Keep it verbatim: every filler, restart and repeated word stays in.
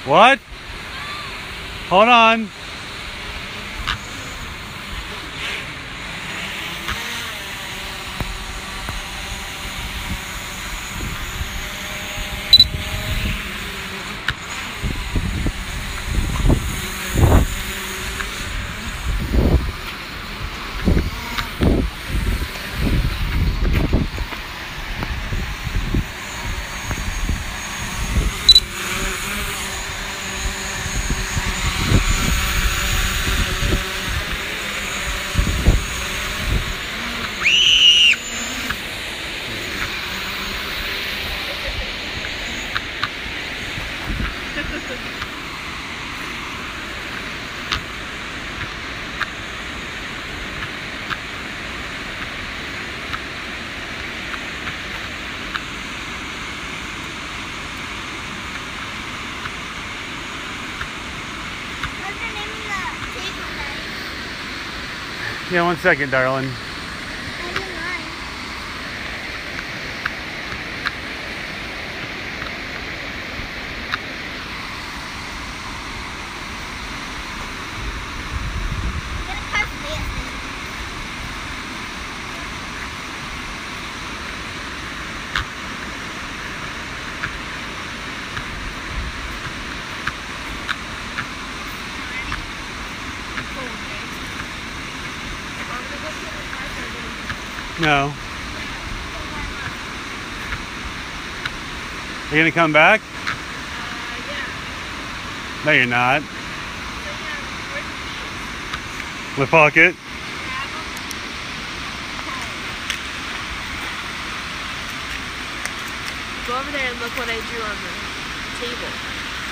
What? Hold on. Yeah, one second, darling. I didn't mind. I'm gonna press this. No. Are you gonna come back? Uh, yeah. No, you're not. So, yeah, where's the keys? The pocket. Grab them. Okay. Go over there and look what I drew on the table.